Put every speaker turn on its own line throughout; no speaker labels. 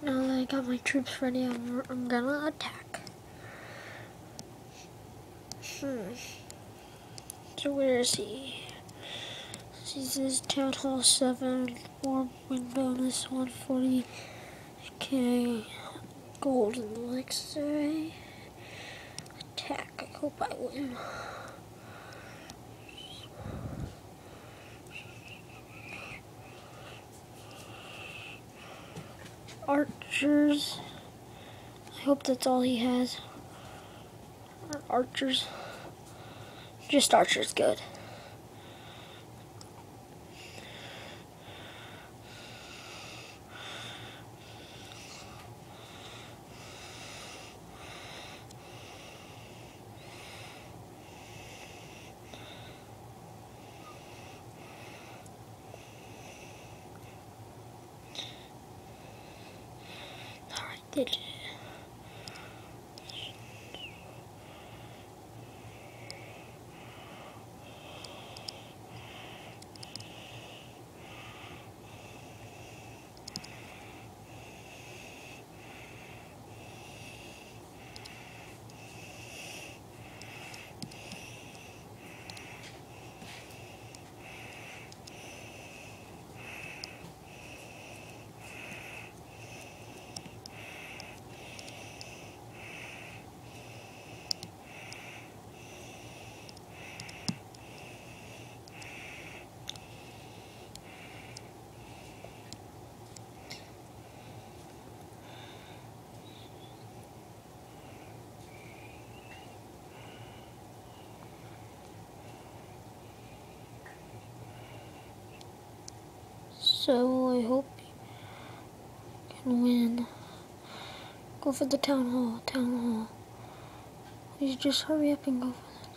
Now that I got my troops ready, I'm gonna attack. So where is he? This is Town Hall 7, 4 win bonus, 140k, golden elixir. Attack, I hope I win. Archers. I hope that's all he has. Archers. Just archers, good. Alright, did it. So I hope you can win. Go for the town hall, Please just hurry up and go for it.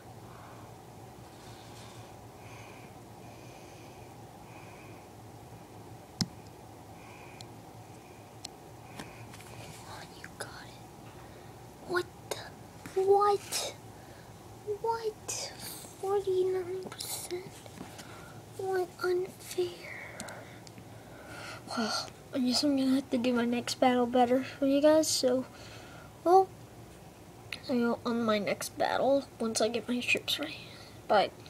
Oh, you got it. What? What? 49%? What unfair. Well, I guess I'm gonna have to do my next battle better for you guys, so, well, I'll on my next battle once I get my troops ready. Bye.